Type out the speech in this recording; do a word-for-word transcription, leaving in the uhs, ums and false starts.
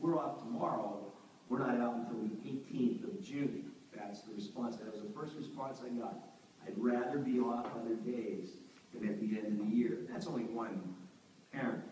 we're off tomorrow, we're not out until the eighteenth of June. That's the response. That was the first response I got. I'd rather be off other days than at the end of the year. That's only one parent.